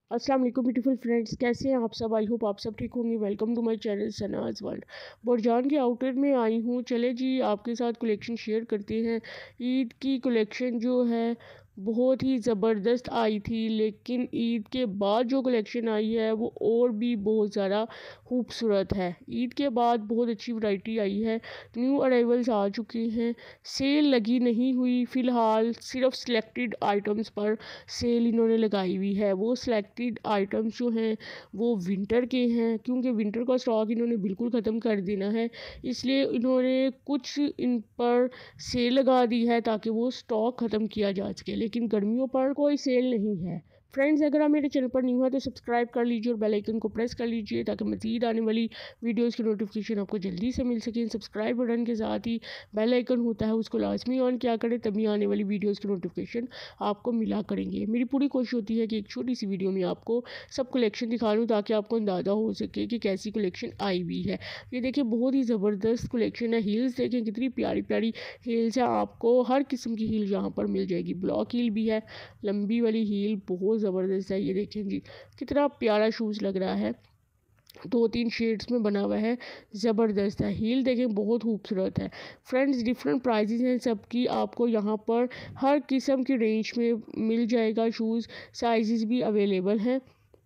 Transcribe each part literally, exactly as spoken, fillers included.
अस्सलाम वालेकुम beautiful friends, कैसे हैं आप सब। आई होप आप सब ठीक होंगे। Welcome to my channel Sanaz world. बुरजान के आउटलेट में आई हूँ। चले जी आपके साथ कलेक्शन शेयर करते हैं। ईद की कलेक्शन जो है बहुत ही ज़बरदस्त आई थी, लेकिन ईद के बाद जो कलेक्शन आई है वो और भी बहुत ज़्यादा खूबसूरत है। ईद के बाद बहुत अच्छी वैरायटी आई है, न्यू अराइवल्स आ चुके हैं। सेल लगी नहीं हुई फ़िलहाल, सिर्फ सिलेक्टेड आइटम्स पर सेल इन्होंने लगाई हुई है। वो सिलेक्टेड आइटम्स जो हैं वो विंटर के हैं, क्योंकि विंटर का स्टॉक इन्होंने बिल्कुल ख़त्म कर देना है, इसलिए इन्होंने कुछ इन पर सेल लगा दी है ताकि वो स्टॉक ख़त्म किया जा सके। लेकिन गर्मियों पर कोई सेल नहीं है। फ्रेंड्स, अगर आप मेरे चैनल पर न्यू है तो सब्सक्राइब कर लीजिए और बेल आइकन को प्रेस कर लीजिए ताकि मज़ीद आने वाली वीडियोस की नोटिफिकेशन आपको जल्दी से मिल सके। सब्सक्राइब बटन के साथ ही बेल आइकन होता है, उसको लाजमी ऑन किया करें, तभी आने वाली वीडियोस की नोटिफिकेशन आपको मिला करेंगे। मेरी पूरी कोशिश होती है कि एक छोटी सी वीडियो में आपको सब कलेक्शन दिखा लूँ ताकि आपको अंदाज़ा हो सके कि कैसी कलेक्शन आई हुई है। ये देखिए बहुत ही ज़बरदस्त कलेक्शन है। हील्स देखें कितनी प्यारी प्यारी हील्स है, आपको हर किस्म की हील यहाँ पर मिल जाएगी। ब्लॉक हील भी है, लंबी वाली हील बहुत ज़बरदस्त है। ये देखें जी कितना प्यारा शूज़ लग रहा है, दो तीन शेड्स में बना हुआ है, ज़बरदस्त है। हील देखें बहुत खूबसूरत है। फ्रेंड्स, डिफरेंट प्राइजेस हैं सबकी, आपको यहाँ पर हर किस्म की रेंज में मिल जाएगा। शूज़ साइजेस भी अवेलेबल हैं।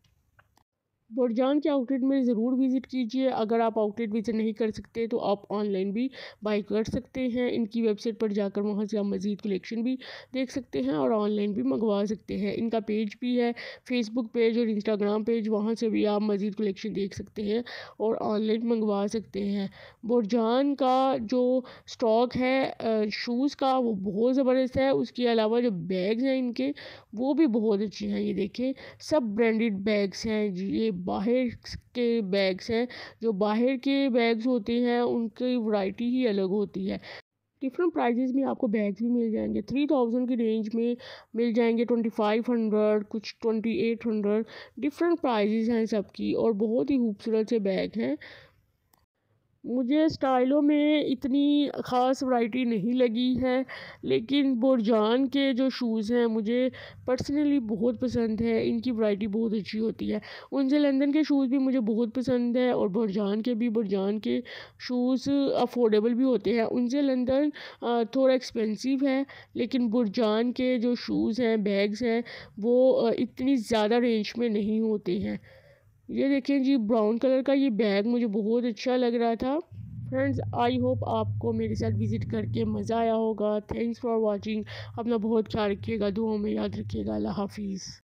बुरजान के आउटलेट में ज़रूर विज़िट कीजिए। अगर आप आउटलेट विज़िट नहीं कर सकते तो आप ऑनलाइन भी बाई कर सकते हैं। इनकी वेबसाइट पर जाकर वहाँ से आप मज़ीद कलेक्शन भी देख सकते हैं और ऑनलाइन भी मंगवा सकते हैं। इनका पेज भी है, फेसबुक पेज और इंस्टाग्राम पेज, वहाँ से भी आप मज़ीद कलेक्शन देख सकते हैं और ऑनलाइन मंगवा सकते हैं। बुरजान का जो स्टॉक है शूज़ का वो बहुत ज़बरदस्त है। उसके अलावा जो बैग्स हैं इनके वो भी बहुत अच्छे हैं। ये देखें सब ब्रांडेड बैग्स हैं। ये बाहर के बैग्स हैं। जो बाहर के बैग्स होते हैं उनकी वैरायटी ही अलग होती है। डिफरेंट प्राइजेस में आपको बैग्स भी मिल जाएंगे। थ्री थाउजेंड की रेंज में मिल जाएंगे, ट्वेंटी फाइव हंड्रेड, कुछ twenty eight hundred. Different prices हैं सबकी और बहुत ही खूबसूरत से बैग हैं। मुझे स्टाइलों में इतनी ख़ास वैरायटी नहीं लगी है, लेकिन बुरजान के जो शूज़ हैं मुझे पर्सनली बहुत पसंद है। इनकी वैरायटी बहुत अच्छी होती है। उनसे लंदन के शूज़ भी मुझे बहुत पसंद है और बुरजान के भी। बुरजान के शूज़ अफोर्डेबल भी होते हैं। उनसे लंदन थोड़ा एक्सपेंसिव है, लेकिन बुरजान के जो शूज़ हैं, बैग्स हैं, वो इतनी ज़्यादा रेंज में नहीं होते हैं। ये देखें जी ब्राउन कलर का ये बैग मुझे बहुत अच्छा लग रहा था। फ्रेंड्स, आई होप आपको मेरे साथ विज़िट करके मज़ा आया होगा। Thanks for watching. अपना बहुत ख्याल रखिएगा, दुआओं में याद रखिएगा। अल्लाह हाफिज़।